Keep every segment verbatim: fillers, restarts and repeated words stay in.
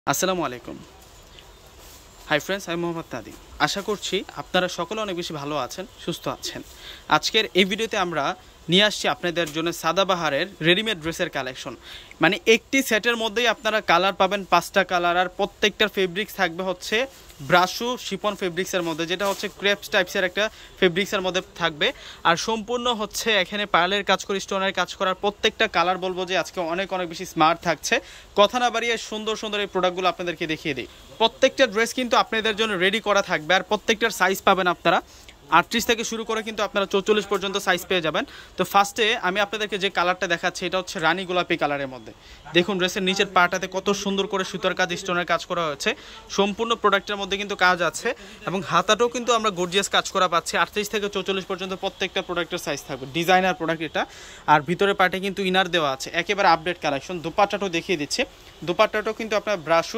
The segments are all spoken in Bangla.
আসসালামু আলাইকুম। হাই ফ্রেন্ডস, আমি মোহাম্মদ নাদিম। আশা করছি আপনারা সকলে অনেক বেশি ভালো আছেন, সুস্থ আছেন। আজকের এই ভিডিওতে আমরা নিয়ে আসছি আপনাদের জন্য সাদাবাহারের রেডিমেড ড্রেসের কালেকশন। মানে একটি সেটের মধ্যেই আপনারা কালার পাবেন, পাঁচটা কালার, আর প্রত্যেকটার ফেব্রিক্স থাকবে হচ্ছে ব্রাশু শিপন ফেব্রিক্সের মধ্যে, যেটা হচ্ছে ক্রেপস টাইপসের একটা ফেব্রিক্সের মধ্যে থাকবে। আর সম্পূর্ণ হচ্ছে এখানে পার্লের কাজ করে, স্টোনের কাজ করার প্রত্যেকটা কালার বলবো যে আজকে অনেক অনেক বেশি স্মার্ট থাকছে। কথা না বাড়িয়ে সুন্দর সুন্দর এই প্রোডাক্টগুলো আপনাদেরকে দেখিয়ে দিই। প্রত্যেকটা ড্রেস কিন্তু আপনাদের জন্য রেডি করা থাকবে, আর প্রত্যেকটার সাইজ পাবেন আপনারা আটত্রিশ থেকে শুরু করে কিন্তু আপনারা চৌচল্লিশ পর্যন্ত সাইজ পেয়ে যাবেন। তো ফার্স্টে আমি আপনাদেরকে যে কালারটা দেখাচ্ছি এটা হচ্ছে রানী গোলাপি কালারের মধ্যে। দেখুন ড্রেসের নিচের পাটাতে কত সুন্দর করে সুতার কাজ, স্টোনের কাজ করা হয়েছে। সম্পূর্ণ প্রোডাক্টের মধ্যে কিন্তু কাজ আছে এবং হাতাটাও কিন্তু আমরা গর্জিয়াস কাজ করা পাচ্ছি। আটত্রিশ থেকে চৌচল্লিশ পর্যন্ত প্রত্যেকটা প্রোডাক্টের সাইজ থাকবে, ডিজাইনার প্রোডাক্ট এটা। আর ভিতরে পাটে কিন্তু ইনার দেওয়া আছে, একেবারে আপডেট কালেকশন। দুপাট্টাটাও দেখিয়ে দিচ্ছে, দুপাট্টাটাও কিন্তু আপনার ব্রাশু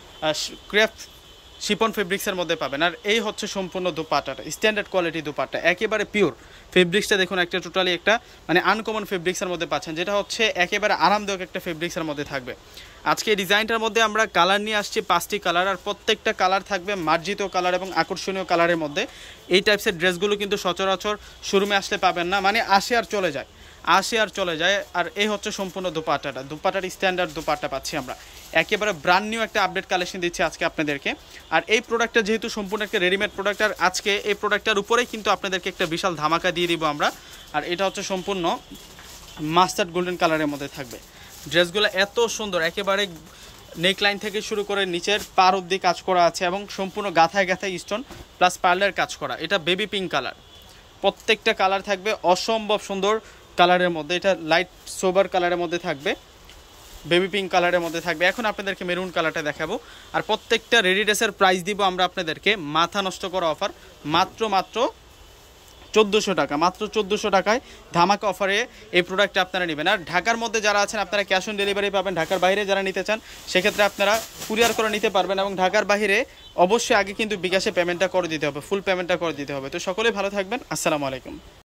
ক্রেপ শিপন ফেব্রিক্সের মধ্যে পাবেন। আর এই হচ্ছে সম্পূর্ণ দুপাট্টাটা, স্ট্যান্ডার্ড কোয়ালিটি দুপাট্টা, একেবারে পিওর ফেব্রিক্সটা। দেখুন একটা টোটালি একটা মানে আনকমন ফেব্রিক্সের মধ্যে পাচ্ছেন, যেটা হচ্ছে একেবারে আরামদায়ক একটা ফেব্রিক্সের মধ্যে থাকবে। আজকে এই ডিজাইনটার মধ্যে আমরা কালার নিয়ে আসছি পাঁচটি কালার, আর প্রত্যেকটা কালার থাকবে মার্জিত কালার এবং আকর্ষণীয় কালারের মধ্যে। এই টাইপসের ড্রেসগুলো কিন্তু সচরাচর শোরুমে আসলে পাবেন না, মানে আসে আর চলে যায়, আসে আর চলে যায়। আর এই হচ্ছে সম্পূর্ণ দুপাট্টাটা, দুপাট্টার স্ট্যান্ডার্ড দুপাট্টা পাচ্ছি আমরা, একেবারে ব্র্যান্ড নিউ একটা আপডেট কালেকশন দিচ্ছি আজকে আপনাদেরকে। আর এই প্রোডাক্টটা যেহেতু সম্পূর্ণ একটা রেডিমেড প্রোডাক্ট, আর আজকে এই প্রোডাক্টটার উপরেই কিন্তু আপনাদেরকে একটা বিশাল ধামাকা দিয়ে দিব আমরা। আর এটা হচ্ছে সম্পূর্ণ মাস্টার্ড গোল্ডেন কালারের মধ্যে থাকবে। ড্রেসগুলো এত সুন্দর, একেবারে নেকলাইন থেকে শুরু করে নিচের পার অবধি কাজ করা আছে এবং সম্পূর্ণ গাথায় গাথায় স্টোন প্লাস পার্লের কাজ করা। এটা বেবি পিঙ্ক কালার, প্রত্যেকটা কালার থাকবে অসম্ভব সুন্দর কালারের মধ্যে। এটা লাইট সোবার কালারের মধ্যে থাকবে, বেবি পিঙ্ক কালারের মধ্যে থাকবে। এখন আপনাদেরকে মেরুন কালারটা দেখাবো। আর প্রত্যেকটা রেডি ড্রেসের প্রাইস দিব আমরা আপনাদেরকে মাথা নষ্ট করা অফার, মাত্র মাত্র চোদ্দোশো টাকা, মাত্র চোদ্দোশো টাকায় ধামাকা অফারে এই প্রোডাক্টটা আপনারা নেবেন। আর ঢাকার মধ্যে যারা আছেন আপনারা ক্যাশ অন ডেলিভারি পাবেন। ঢাকার বাইরে যারা নিতে চান সেক্ষেত্রে আপনারা কুরিয়ার করে নিতে পারবেন, এবং ঢাকার বাইরে অবশ্যই আগে কিন্তু বিকাশে পেমেন্টটা করে দিতে হবে, ফুল পেমেন্টটা করে দিতে হবে। তো সকলেই ভালো থাকবেন, আসসালামু আলাইকুম।